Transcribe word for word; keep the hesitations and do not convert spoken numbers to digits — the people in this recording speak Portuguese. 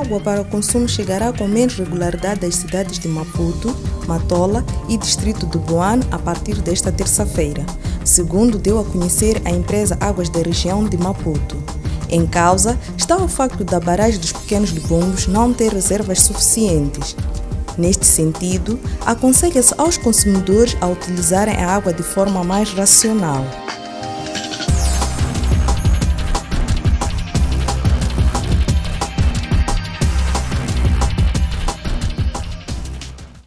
água para consumo chegará com menos regularidade às cidades de Maputo, Matola e distrito de Boane a partir desta terça-feira, segundo deu a conhecer a empresa Águas da Região de Maputo. Em causa está o facto da barragem dos Pequenos Lubumbos não ter reservas suficientes. Neste sentido, aconselha-se aos consumidores a utilizarem a água de forma mais racional.